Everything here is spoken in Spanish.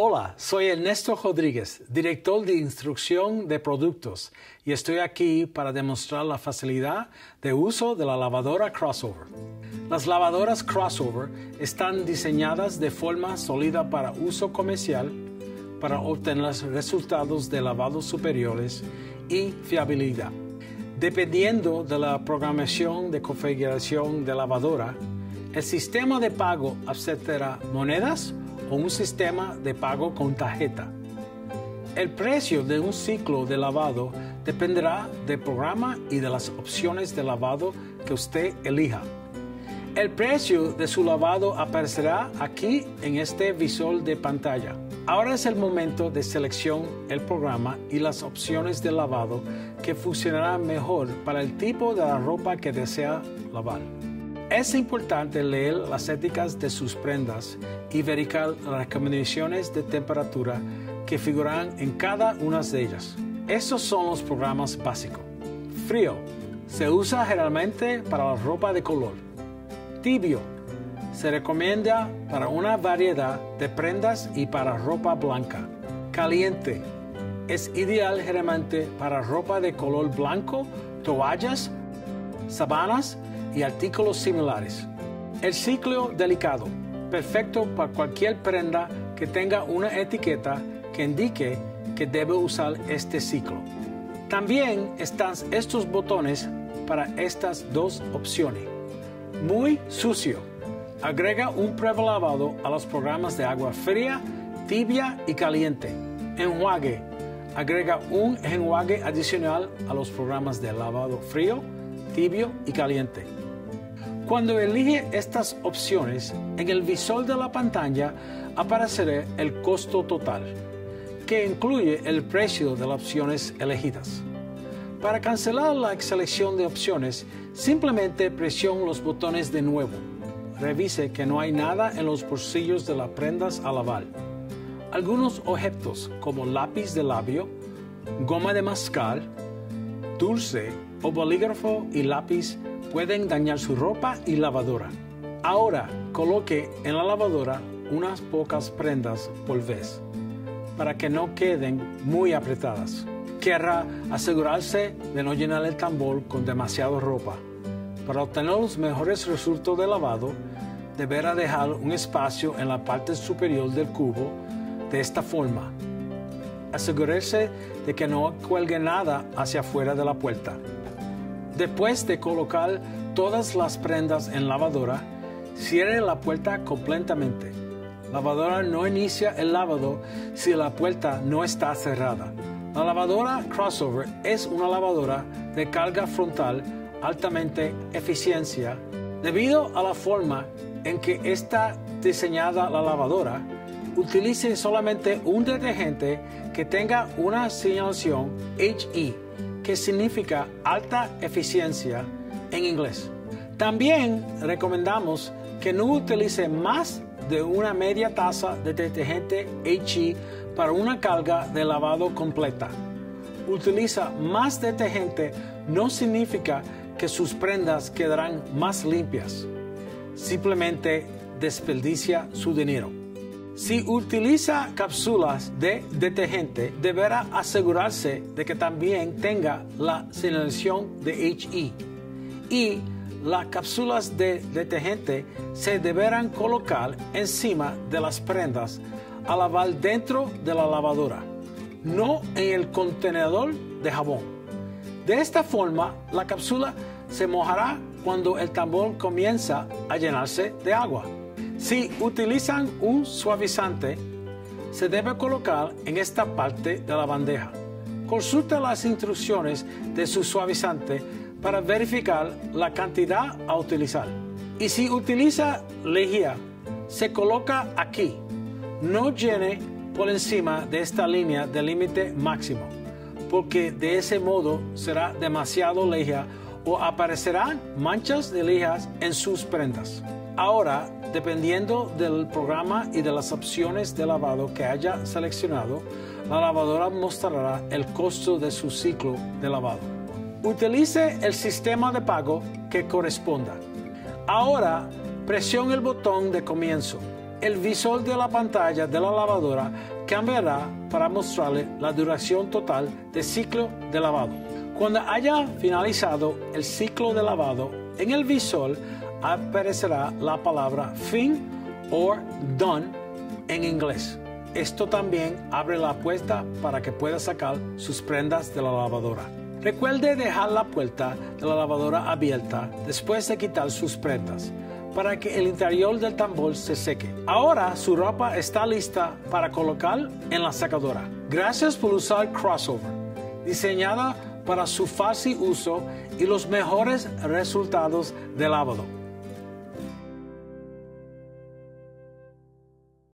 Hola, soy Ernesto Rodríguez, director de instrucción de productos, y estoy aquí para demostrar la facilidad de uso de la lavadora Crossover. Las lavadoras Crossover están diseñadas de forma sólida para uso comercial, para obtener los resultados de lavado superiores y fiabilidad. Dependiendo de la programación de configuración de lavadora, el sistema de pago aceptará monedas o un sistema de pago con tarjeta. El precio de un ciclo de lavado dependerá del programa y de las opciones de lavado que usted elija. El precio de su lavado aparecerá aquí en este visor de pantalla. Ahora es el momento de seleccionar el programa y las opciones de lavado que funcionarán mejor para el tipo de la ropa que desea lavar. Es importante leer las etiquetas de sus prendas y verificar las recomendaciones de temperatura que figuran en cada una de ellas. Estos son los programas básicos. Frío. Se usa generalmente para la ropa de color. Tibio. Se recomienda para una variedad de prendas y para ropa blanca. Caliente. Es ideal generalmente para ropa de color blanco, toallas, sábanas y artículos similares. El ciclo delicado, perfecto para cualquier prenda que tenga una etiqueta que indique que debe usar este ciclo. También están estos botones para estas dos opciones. Muy sucio. Agrega un prelavado a los programas de agua fría, tibia y caliente. Enjuague. Agrega un enjuague adicional a los programas de lavado frío, tibio y caliente. Cuando elige estas opciones, en el visor de la pantalla aparecerá el costo total, que incluye el precio de las opciones elegidas. Para cancelar la selección de opciones, simplemente presione los botones de nuevo. Revise que no hay nada en los bolsillos de las prendas a lavar. Algunos objetos como lápiz de labio, goma de mascar, dulce o bolígrafo y lápiz pueden dañar su ropa y lavadora. Ahora, coloque en la lavadora unas pocas prendas por vez, para que no queden muy apretadas. Querrá asegurarse de no llenar el tambor con demasiada ropa. Para obtener los mejores resultados de lavado, deberá dejar un espacio en la parte superior del cubo de esta forma. Asegúrese de que no cuelgue nada hacia afuera de la puerta. Después de colocar todas las prendas en lavadora, cierre la puerta completamente. La lavadora no inicia el lavado si la puerta no está cerrada. La lavadora Crossover es una lavadora de carga frontal altamente eficiencia. Debido a la forma en que está diseñada la lavadora, utilice solamente un detergente que tenga una señalización HE, que significa alta eficiencia en inglés. También recomendamos que no utilice más de una media taza de detergente HE para una carga de lavado completa. Utiliza más detergente no significa que sus prendas quedarán más limpias. Simplemente desperdicia su dinero. Si utiliza cápsulas de detergente, deberá asegurarse de que también tenga la señalización de HE. Y las cápsulas de detergente se deberán colocar encima de las prendas a lavar dentro de la lavadora, no en el contenedor de jabón. De esta forma, la cápsula se mojará cuando el tambor comienza a llenarse de agua. Si utilizan un suavizante, se debe colocar en esta parte de la bandeja. Consulta las instrucciones de su suavizante para verificar la cantidad a utilizar. Y si utiliza lejía, se coloca aquí. No llene por encima de esta línea de límite máximo, porque de ese modo será demasiado lejía o aparecerán manchas de lijas en sus prendas. Ahora, dependiendo del programa y de las opciones de lavado que haya seleccionado, la lavadora mostrará el costo de su ciclo de lavado. Utilice el sistema de pago que corresponda. Ahora, presione el botón de comienzo. El visor de la pantalla de la lavadora cambiará para mostrarle la duración total del ciclo de lavado. Cuando haya finalizado el ciclo de lavado, en el visor aparecerá la palabra fin o done en inglés. Esto también abre la puerta para que pueda sacar sus prendas de la lavadora. Recuerde dejar la puerta de la lavadora abierta después de quitar sus prendas, para que el interior del tambor se seque. Ahora su ropa está lista para colocar en la secadora. Gracias por usar Crossover, diseñada para su fácil uso y los mejores resultados de lavado.